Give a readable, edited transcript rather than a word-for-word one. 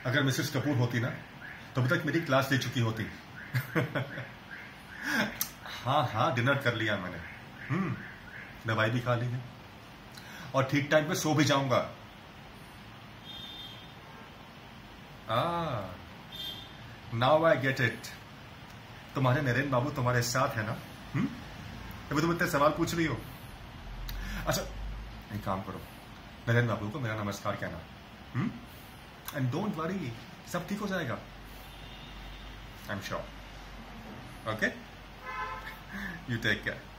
अगर मिसेस कपूर होती ना तो अभी तक मेरी क्लास ले चुकी होती। हाँ हाँ, डिनर कर लिया मैंने, दवाई भी खा ली है और ठीक टाइम पे सो भी जाऊंगा। Now I get it. तुम्हारे नरेंद्र बाबू तुम्हारे साथ है ना? अभी तुम इतने सवाल पूछ रही हो। अच्छा, एक काम करो, नरेंद्र बाबू को मेरा नमस्कार कहना, एंड डोंट वरी, सब ठीक हो जाएगा। I am sure. Okay, you take care.